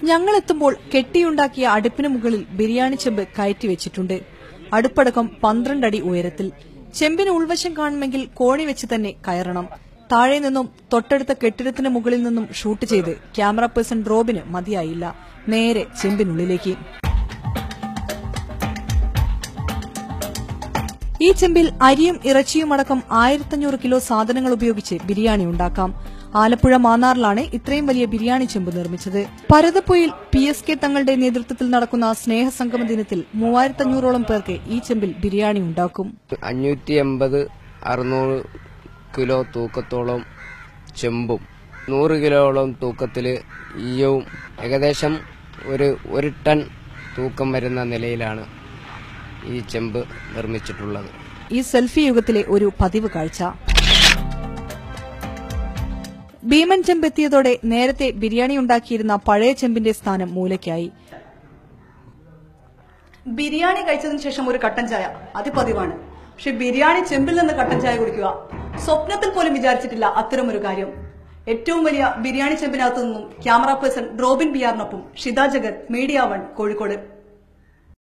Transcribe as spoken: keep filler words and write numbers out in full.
ഞങ്ങളെത്തുമ്പോൾ കെട്ടിയുണ്ടാക്കിയ അടുപ്പിന് മുകളിൽ ബിരിയാണി ചെമ്പ് കയറ്റിവെച്ചിട്ടുണ്ട്. അടുപ്പടക്കം പന്ത്രണ്ട് അടി ഉയരത്തിൽ. ചെമ്പിന് ഉൾവശം കാണുമെങ്കിൽ കോണി വെച്ച് തന്നെ കയറണം. താഴെ നിന്നും തൊട്ടടുത്ത കെട്ടിടത്തിന് മുകളിൽ നിന്നും ഷൂട്ട് ചെയ്ത് ക്യാമറ പേഴ്സൺ റോബിന് മതിയായില്ല. നേരെ ചെമ്പിനുള്ളിലേക്ക്. ഈ ചെമ്പിൽ അരിയും ഇറച്ചിയും അടക്കം ആയിരത്തഞ്ഞൂറ് കിലോ സാധനങ്ങൾ ഉപയോഗിച്ച് ബിരിയാണി ഉണ്ടാക്കാം. ആലപ്പുഴ മാന്നാറിലാണ് ഇത്രയും വലിയ ബിരിയാണി ചെമ്പ് നിർമ്മിച്ചത്. പരതപ്പൊയിൽ പി എസ് കെ തങ്ങളുടെ നേതൃത്വത്തിൽ നടക്കുന്ന സ്നേഹസംഗമ ദിനത്തിൽ മൂവായിരത്തഞ്ഞൂറോളം പേർക്ക് ഈ ചെമ്പിൽ ബിരിയാണി ഉണ്ടാക്കും. അഞ്ഞൂറ്റി എൺപത് അറുന്നൂറ് കിലോ തൂക്കത്തോളം ചെമ്പും നൂറ് കിലോളം തൂക്കത്തില് ഈയവും ഏകദേശം ഒരു ഒരു ടൺ തൂക്കം വരുന്ന നിലയിലാണ് ഈ ചെമ്പ് നിർമ്മിച്ചിട്ടുള്ളത്. ഈ സെൽഫി യുഗത്തിലെ ഒരു പതിവ് കാഴ്ച. ഭീമൻ ചെമ്പ് എത്തിയതോടെ നേരത്തെ ബിരിയാണി ഉണ്ടാക്കിയിരുന്ന പഴയ ചെമ്പിന്റെ സ്ഥാനം മൂലയ്ക്കായി. ബിരിയാണി കഴിച്ചതിന് ശേഷം ഒരു കട്ടൻ ചായ അതിപതിവാണ്. പക്ഷെ ബിരിയാണി ചെമ്പിൽ നിന്ന് കട്ടൻ ചായ കുടിക്കുക സ്വപ്നത്തിൽ പോലും വിചാരിച്ചിട്ടില്ല അത്തരമൊരു കാര്യം. ഏറ്റവും വലിയ ബിരിയാണി ചെമ്പിനകത്തു നിന്നും ക്യാമറ പേഴ്സൺ റോബിൻ ബിയാറിനൊപ്പം ഷിത ജഗത്, മീഡിയ വൺ, കോഴിക്കോട്.